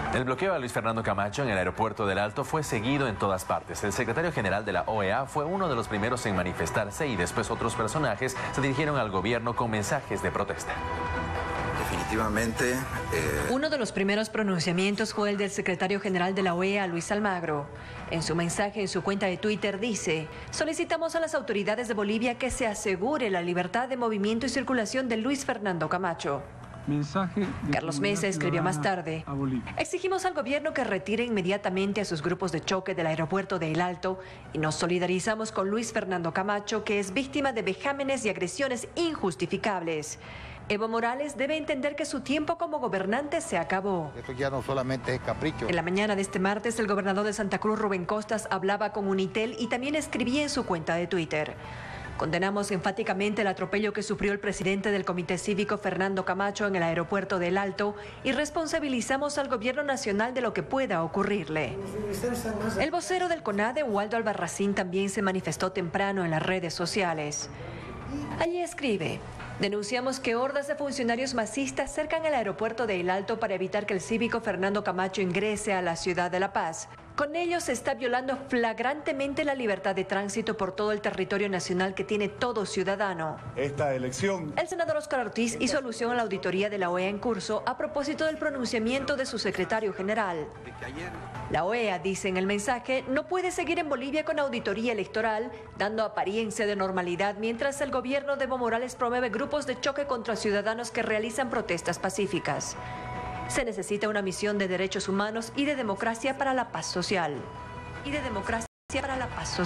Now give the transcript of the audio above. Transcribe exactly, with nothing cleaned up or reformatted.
El bloqueo a Luis Fernando Camacho en el aeropuerto del Alto fue seguido en todas partes. El secretario general de la O E A fue uno de los primeros en manifestarse y después otros personajes se dirigieron al gobierno con mensajes de protesta. Definitivamente. Eh... Uno de los primeros pronunciamientos fue el del secretario general de la O E A, Luis Almagro. En su mensaje en su cuenta de Twitter dice: solicitamos a las autoridades de Bolivia que se asegure la libertad de movimiento y circulación de Luis Fernando Camacho. Mensaje Carlos Mesa escribió más tarde: exigimos al gobierno que retire inmediatamente a sus grupos de choque del aeropuerto de El Alto y nos solidarizamos con Luis Fernando Camacho, que es víctima de vejámenes y agresiones injustificables. Evo Morales debe entender que su tiempo como gobernante se acabó. Esto ya no solamente es capricho. En la mañana de este martes, el gobernador de Santa Cruz, Rubén Costas, hablaba con Unitel y también escribía en su cuenta de Twitter: condenamos enfáticamente el atropello que sufrió el presidente del Comité Cívico, Fernando Camacho, en el aeropuerto del Alto y responsabilizamos al gobierno nacional de lo que pueda ocurrirle. El vocero del CONADE, Waldo Albarracín, también se manifestó temprano en las redes sociales. Allí escribe: denunciamos que hordas de funcionarios masistas cercan el aeropuerto de El Alto para evitar que el cívico Fernando Camacho ingrese a la ciudad de La Paz. Con ello se está violando flagrantemente la libertad de tránsito por todo el territorio nacional que tiene todo ciudadano. Esta elección... El senador Óscar Ortiz hizo alusión a la auditoría de la O E A en curso a propósito del pronunciamiento de su secretario general. La O E A, dice en el mensaje, no puede seguir en Bolivia con auditoría electoral, dando apariencia de normalidad mientras el gobierno de Evo Morales promueve grupos de choque contra ciudadanos que realizan protestas pacíficas. Se necesita una misión de derechos humanos y de democracia para la paz social. Y de democracia para la paz social.